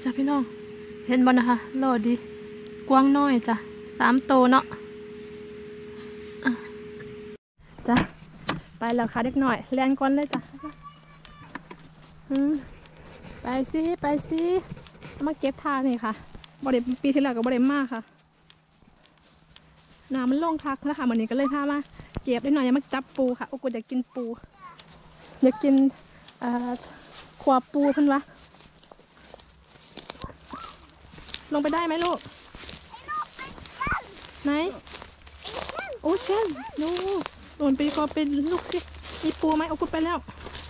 จ้ะพี่น้องเห็นบ่นะคะโลดีกว้างน้อยจ้ะ3 โตเนาะจ้ะไปแล้วค่ะเด็กหน่อยแล่นก่อนเลยจ้ะไปสิมาเก็บทานนี่ค่ะบริปีที่แล้วก็บริมากค่ะน้ำมันลงคักนะคะวันนี้ก็เลยพามาเก็บได้หน่อยยังมาจับปูค่ะโอ้กูอยากกินปูอยากกินขวาปูเพิ่นวะลงไปได้ไหมลูกไหนโอ้เช่นดูโดนไปก็เป็นลูกสิมีปูไหมเอากูไปแล้ว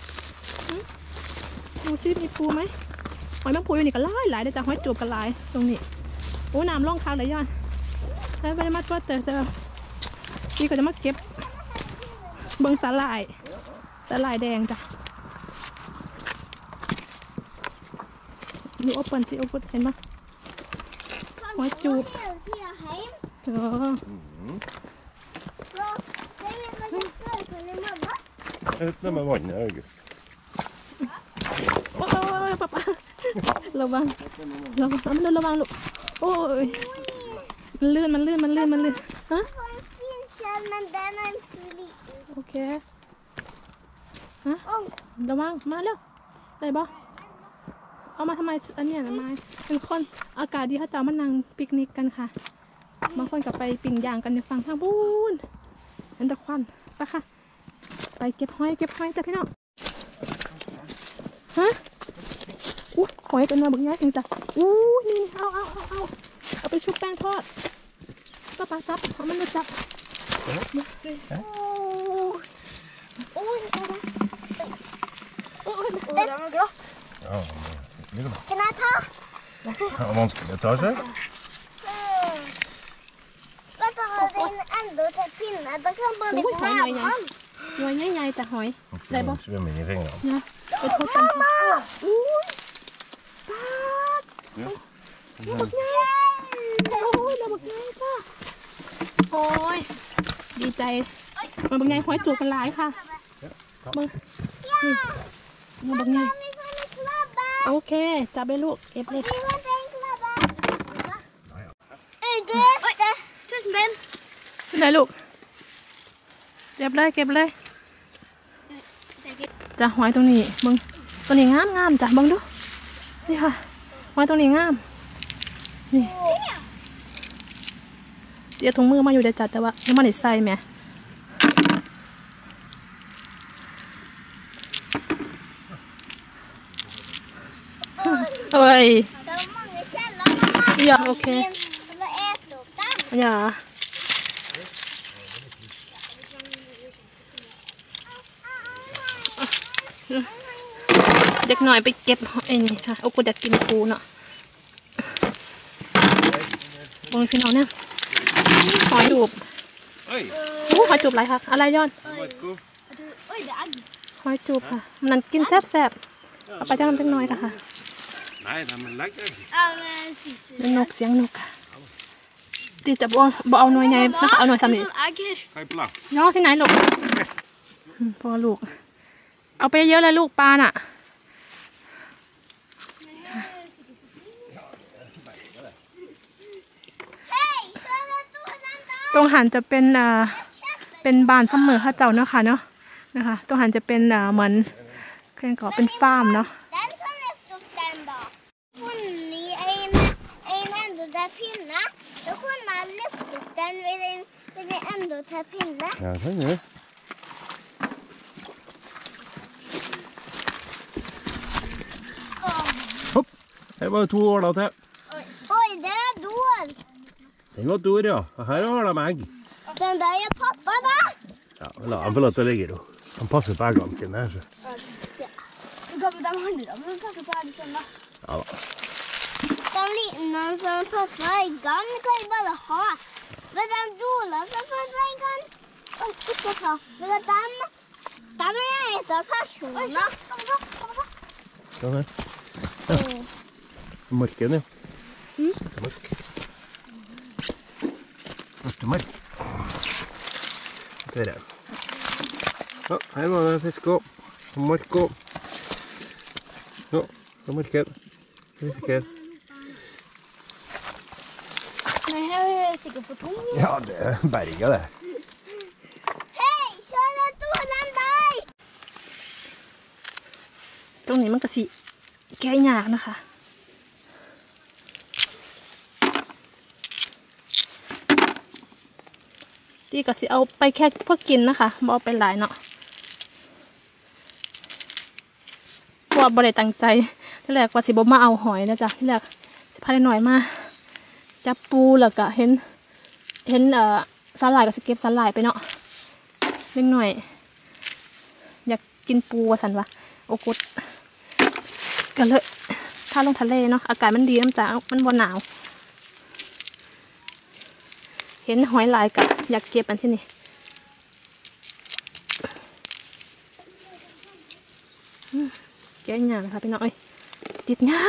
ดูซิมีปูไหมหอยแมงปูอยู่นี่ก็หลายเดี๋ยวจะหอยจูบกันหลายตรงนี้โอ้น้ำล่องค้างเลยย้อนไปมาตัวเจอพี่ก็จะมาเก็บเบิ้งสาหร่ายแดงจ้ะดูโอเปิลสิโอเปิลเห็นไหมหอยจูบ Öppna med vannet. โอ้ยป๊าระวังลูกโอ้ยมันลื่นฮะโอเคฮะระวังมาเร็วได้บ่เอามาทำไมอันเนี้ยนะไม้เป็นคนอากาศดีเขาเจ้ามานั่งปิกนิกกันค่ะบางคนก็ไปปิ้งย่างกันในฝั่งทางบูนเห็นตะควันไปค่ะไปเก็บหอยจ้ะพี่น้องฮะหอยเป็นมาบึกง่ายจริงจ้ะนี่เอาไปชุบแป้งทอดป้าจับมันจะจับโอ้ย Ja, ligger det. Kan jeg ta? Ja, vanskelig å ta seg. Dette har en enda til pinne. Da kan bare gå her på han. หอยใหญ่ๆจ้ะหอยได้บ่ Svømme inn i fingrene. นะไปทดกันค่ะบักใหญ่บักใหญ่จ้ะโอ้ยดีใจมันบักใหญ่หอยจูบกันหลายค่ะนี่บักใหญ่โอเคจับไปลูกเก็บเลยไหนลูกเก็บเลยจ้ะหอยตรงนี้มึงตัวนี้งามจ้ะมึงดูนี่ค่ะหอยตรงนี้งามนี่เดี๋ยวถุงมือมาอยู่เดี๋ยวจัดแต่ว่ายังไม่ได้ใส่แม่เอ้ยอย่าโอเคอย่าเด็กหน่อยไปเก็บไอ้นี่ค่ะโอ้กูอยากกินปูเนาะโอ้ยพี่น้องเนี่ยหอยจูบหอยจูบอะไรคะอะไรย้อนหอยจูบค่ะมันกินแซ่บเอาไปจ้างน้ำจังน้อยค่ะนกเสียงนกค่ะตีจับบ่เอาหน่วยไงนะคะเอาหน่วยสามนิดย่อที่ไหนลูกพอลูกเอาไปเยอะเลยลูกปลาน่ะตรงหันจะเป็นบ้านเสมอค่ะเจ้าเนาะค่ะเนาะนะคะตรงหันจะเป็นเหมือนเครื่องก่อเป็นฟาร์มเนาะ Ja, sånn er det. Hopp! Her var det 2 åler til. Oi, det er dår. Den var stor, ja. Og her har de egg. Den der er pappa, da. Ja, la han få lov til å ligge, da. Han passer på eggene sine her, så. Ja. De handler om å passe på eggene sine, da. Ja da. De liten som passer på eggene kan vi bare ha. Men de doler som passer på eggene kan ikke ta. Men de er etter personer. Sånn her. Ja. Marken, ja. Mark. Mark. Der er den. Ja, her var det fisk også. Mark også. Ja, så marked. Fisker. det här är säkert för tungt. Ja, det er berga det. Hej, kör den där! ตรงนี้มันก็สิแก้ยากนะคะที่ก็สิเอาไปแค่เพื่อกินนะคะบ่เอาไปหลายเนาะเพราะว่าบ่ได้ตั้งใจที่แรกว่าสิบ่มาเอาหอยนะจ๊ะที่แรกสิพาได้หน่อยมาจับปูแล้วก็เห็นสาหร่ายก็สิเก็บสาหร่ายไปเนาะเล็กหน่อยอยากกินปูว่าสันวะโอกุดก็เลยถ้าลงทะเลเนาะอากาศมันดีน้ำจ้ามันบ่หนาวเห็นหอยลายกะอยากเก็บอันที่นี่แกะยากนะคะพี่น้องเอ้ยจิตยาก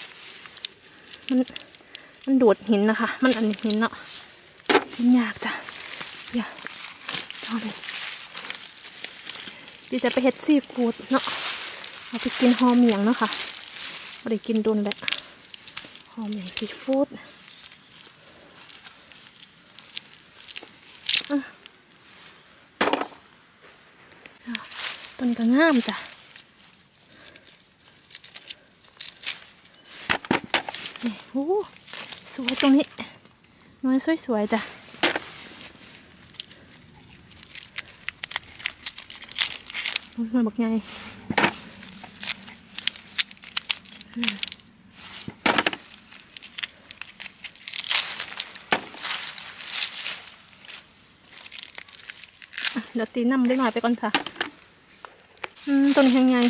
มันโดดหินนะคะมันอันหินเนาะมันยากจ้ะอย่าเอาเลยจีจะไปเฮ็ดซีฟู้ดเนาะเอาไปกินหอมเหมียงเนาะค่ะไม่ได้กินโดนแหละหอมเหมียงซีฟู้ดต้นก็งามจ้ะนี่โอ้สวยตรงนี้น้อยสวยๆจ้ะมันบักใหญ่เดี๋ยวตีน้ำได้หน่อยไปก่อนค่ะต้นยังไง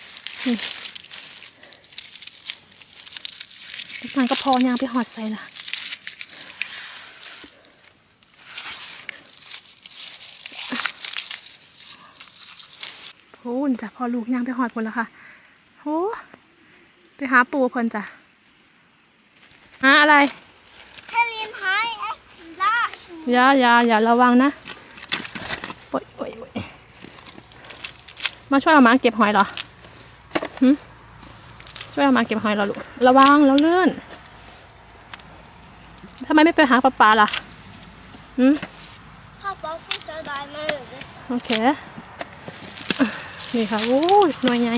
ทางก็พอยางไปหอดใส่ละโอ้จ้ะพอลูกยางไปหอดผลแล้วค่ะโอ้ไปหาปูเพิ่นจ้ะหาอะไร Helgen här är Lars. อย่าระวังนะโอ๊ยมาช่วยเอามาเก็บหอยเหรอช่วยเอามาเก็บหอยเหรอลูกระวังแล้วเลื่อนทำไมไม่ไปหาปลาล่ะ Pappa fortsätter där med huvudet. โอเคนี่ค่ะโอ้ยหน่วยใหญ่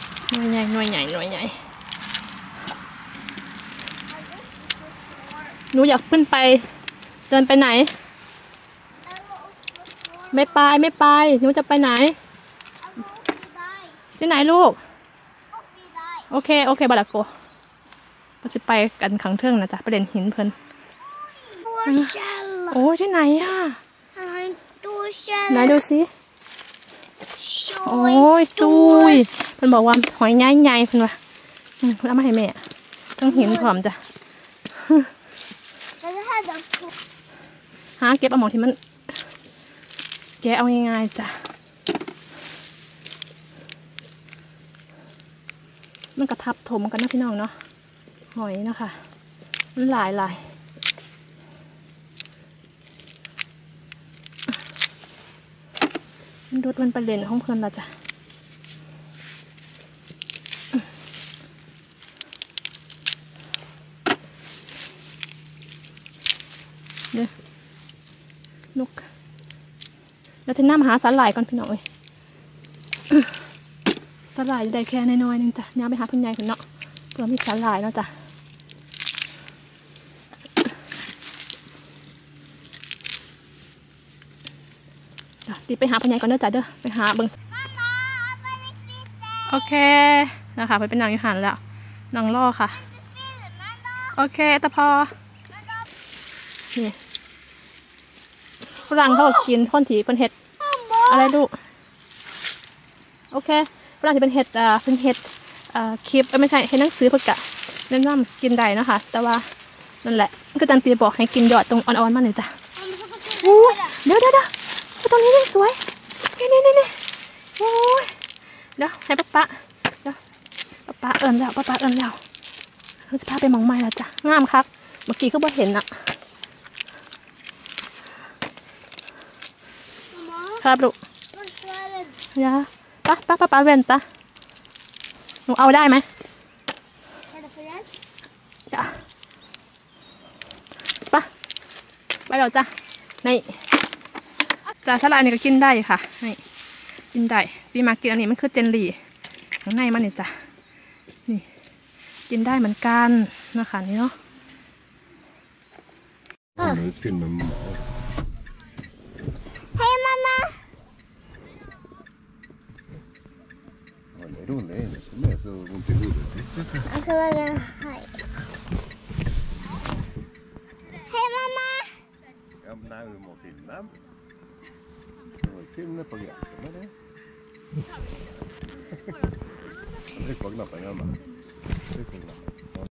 หนูอยากขึ้นไปเดินไปไหนไม่ไปหนูจะไปไหนที่ไหนลูกโอเคบาลาโกเราจะไปกันขังเทิงนะจ๊ะประเด็นหินเพิ่นโอ้ที่ไหนอ่ะไหนดูสิโอ้ยตุยเพิ่นบอกว่าหอยใหญ่เพิ่นว่าเพิ่นเอามาให้แม่ต้องหินพร้อมจ้ะหาเก็บเอาหมองที่มันแกะเอาง่ายๆจ้ะมันกระทับถมกันนะพี่น้องเนาะหอยนะคะมันหลายมันดูดมันประเด็นของเพื่อนละจ้ะเดี๋ยวนกเราจะนำหาสาหร่ายก่อนพี่น้องเอ้ยสาหร่ายได้แค่น้อยๆนึงจ้ะย่าไปหาเพื่อนใหญ่คนเนาะเพื่อมีสาหร่ายเนาะจ้ะตีไปหาเพื่อนใหญ่ก่อนเด้อจ้ะเด้อไปหาเบิ่งโอเคนะคะไปเป็นนางอยู่หันแล้วนางล่อค่ะโอเคแต่พอนี่ฝรั่งเขาก็กินท่อนถีเป็นเห็ดอะไรลูกโอเคฝรั่งที่เป็นเห็ดคลิปไม่ใช่เห็ดหนังสือเพื่อกะแนะนำกินได้นะคะแต่ว่านั่นแหละก็จันตีบอกให้กินยอดตรงอ่อนๆมาเลยจ้ะโอ้เดี๋ยวตรงนี้ยังสวยนี่โอ้ยเดี๋ยวให้ป๊าเดี๋ยวป๊าเอิญแล้วเราจะพาไปมองไม้แล้วจ้ะงามครับเมื่อกี้ก็บ่เห็นอะครับลูกยาป้าเรนตาหนูเอาได้ไหมยาป้าไปแล้วจ้ะนี่จ้าสลัดอันนี้ก็กินได้ค่ะนี่กินได้พี่มากินอันนี้มันคือเจลลี่ข้างในมันเนี่ยจ้ะนี่กินได้เหมือนกันนะคะนี่เนาะ Till med mat. Hej mamma! Ja, det är roligt. Det är så ont i huvudet. Jag ska laga hej. Hej mamma! Ja, men nej, vi må finna. Det var finna på gränsen med det. Tryck på knappen, Anna. Tryck på knappen.